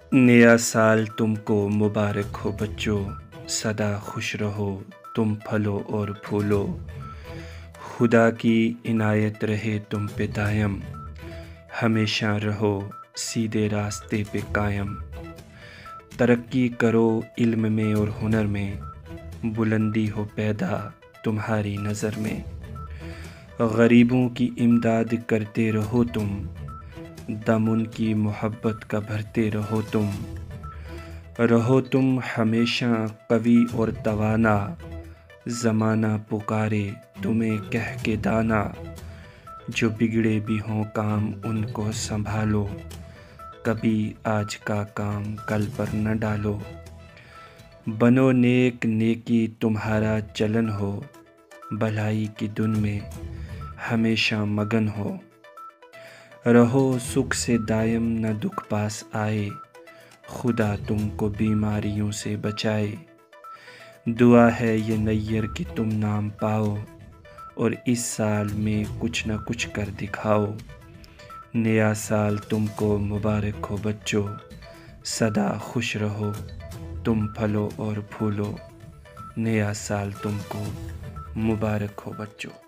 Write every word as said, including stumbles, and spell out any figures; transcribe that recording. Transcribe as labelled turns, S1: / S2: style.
S1: نیا سال تم کو مبارک ہو بچوں، سدا خوش رہو تم پھلو اور پھولو، خدا کی عنایت رہے تم پہ دائم، ہمیشہ رہو سیدھے راستے پہ قائم، ترقی کرو علم میں اور ہنر میں، بلندی ہو پیدا تمہاری نظر میں، غریبوں کی امداد کرتے رہو تم، دم ان کی محبت کا بھرتے رہو تم، رہو تم ہمیشہ قوی اور توانا، زمانہ پکارے تمہیں کہہ کے دانا، جو بگڑے بھی ہوں کام ان کو سنبھالو، کبھی آج کا کام کل پر نہ ڈالو، بنو نیک نیکی تمہارا چلن ہو، بھلائی کی دن میں ہمیشہ مگن ہو، رہو سکھ سے دائم نہ دکھ پاس آئے، خدا تم کو بیماریوں سے بچائے، دعا ہے یہ نیر کہ تم نام پاؤ، اور اس سال میں کچھ نہ کچھ کر دکھاؤ، نیا سال تم کو مبارک ہو بچوں، سدا خوش رہو تم پھلو اور پھولو، نیا سال تم کو مبارک ہو بچوں۔